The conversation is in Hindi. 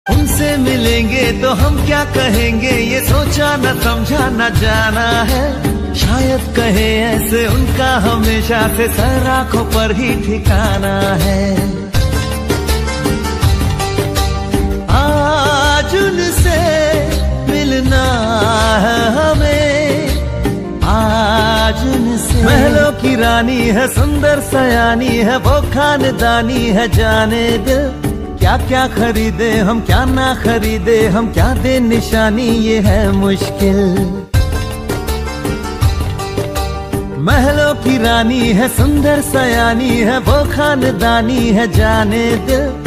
उनसे मिलेंगे तो हम क्या कहेंगे, ये सोचा न समझा न जाना है। शायद कहे ऐसे उनका हमेशा से सर आंखों पर ही ठिकाना है। आज उनसे मिलना है हमें, आज उनसे। महलों की रानी है, सुंदर सयानी है, वो खानदानी है, जाने दिल क्या क्या खरीदे हम, क्या ना खरीदे हम, क्या दे निशानी, ये है मुश्किल। महलों की रानी है, सुंदर सयानी है, वो खानदानी है, जाने दिल